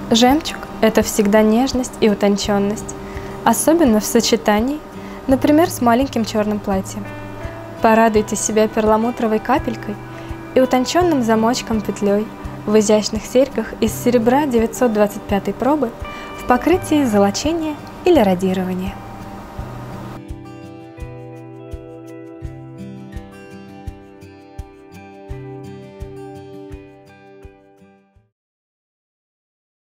Жемчуг– это всегда нежность и утонченность, особенно в сочетании, например, с маленьким черным платьем. Порадуйте себя перламутровой капелькой и утонченным замочком-петлей в изящных серьгах из серебра 925 пробы в покрытии золочения или радирования.